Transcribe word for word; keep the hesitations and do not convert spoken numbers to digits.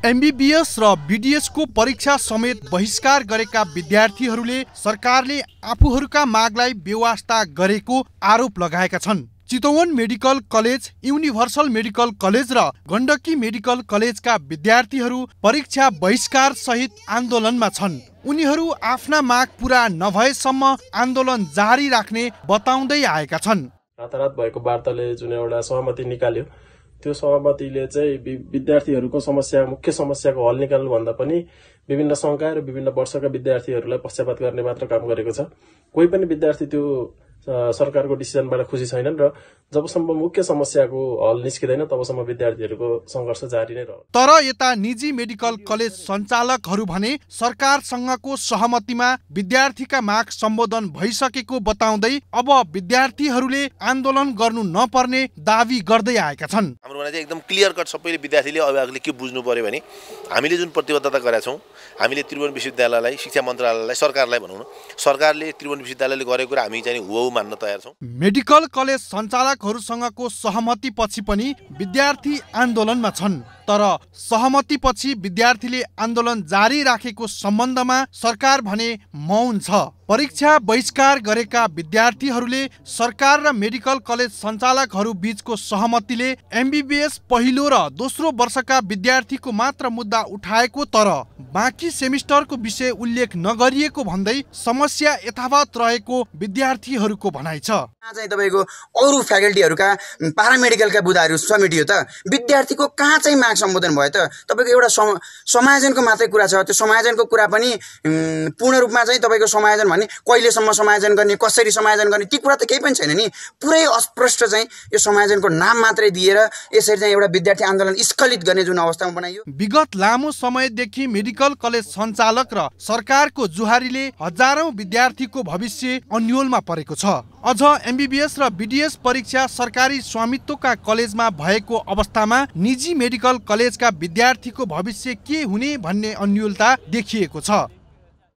MBBS र BDS को परीक्षा समेत बहिष्कार गरेका विद्यार्थीहरूले सरकारले आफूहरूका मागलाई बेवास्ता गरेको आरोप लगाएका छन्। Chitwan medical college, universal medical college र गण्डकी मेडिकल कलेजका विद्यार्थीहरू परीक्षा बहिष्कार सहित आन्दोलनमा छन्। उनीहरू आफ्ना माग पूरा नभएसम्म आन्दोलन जारी राख्ने बताउँदै आएका छन्। रातारात भएको वार्ताले जुन एउटा सहमति निकाल्यो, त्यो सहमतिले चाहिँ विद्यार्थीहरूको समस्या, मुख्य समस्याको हल निकाल्नु भन्दा पनि विभिन्न संकाय र विभिन्न वर्षका विद्यार्थीहरूलाई पक्षपात गर्ने मात्र काम गरेको छ। कोही पनि विद्यार्थी त्यो सरकारको डिसिजनबाट खुसी छैनन् र जबसम्म मुख्य समस्याको हल निस्किँदैन तबसम्म विद्यार्थीहरूको संघर्ष जारी नै रहन्छ। तर यता निजी मेडिकल कलेज सञ्चालकहरू भने सरकारसँगको सहमतिमा विद्यार्थीका माग सम्बोधन भइसकेको बताउँदै अब विद्यार्थीहरूले आन्दोलन गर्नु नपर्ने दावी गर्दै आएका छन्। हाम्रोमा चाहिँ एकदम क्लियर कट सबैले विद्यार्थीले अभिभावकले के बुझ्नु पर्यो भने हामीले जुन प्रतिबद्धता गरेका छौँ, हामीले त्रिभुवन विश्वविद्यालयलाई, शिक्षा मन्त्रालयलाई, सरकारलाई भनौँ न, सरकारले त्रिभुवन विश्वविद्यालयले गरेको कुरा हामी चाहिँ हुबहु मान्न तयार छौँ। मेडिकल कलेज सञ्चालकहरूसँगको सहमतिपछि पनि विद्यार्थी आन्दोलनमा छन्। तर सहमतिपछि विद्यार्थीले आन्दोलन जारी राखेको सम्बन्धमा सरकार भने मौन छ। परीक्षा बहिष्कार गरेका विद्यार्थीहरूले सरकार र मेडिकल कलेज सञ्चालकहरू बीचको सहमतिले एमबीबीएस पहिलो र दोस्रो वर्षका विद्यार्थीको मात्र मुद्दा उठाएको, तर बाँकी सेमिस्टरको विषय उल्लेख नगरिएको भन्दै समस्या यथावत रहेको विद्यार्थीहरूको भनाइ छ। चाहिँ तपाईको अरू फ्याकल्टीहरूका पारामेडिकलका बुदाहरू समेटियो त विद्यार्थीको कहाँ चाहिँ माग सम्बोधन भयो त? तपाईको एउटा समायोजनको मात्रै कुरा छ। त्यो समायोजनको कुरा पनि पूर्ण रूपमा चाहिँ तपाईको समायोजन भने कहिलेसम्म समायोजन गर्ने, कसरी समायोजन गर्ने, ती कुरा त केही पनि छैन नि। पुरै अस्पष्ट चाहिँ यो समायोजनको नाम मात्रै दिएर यसरी चाहिँ एउटा विद्यार्थी आन्दोलन स्खलित गर्ने जुन अवस्थामा बनाइयो। विगत लामो समयदेखि मेडिकल कलेज सञ्चालक र सरकारको जुहारीले हजारौं विद्यार्थीको भविष्य अन्योलमा परेको छ। अझ एमबीबीएस र बीडीएस परीक्षा सरकारी स्वामित्वका कलेजमा भएको अवस्थामा निजी मेडिकल कलेजका विद्यार्थीको भविष्य के हुने भन्ने अन्योलता देखिएको छ।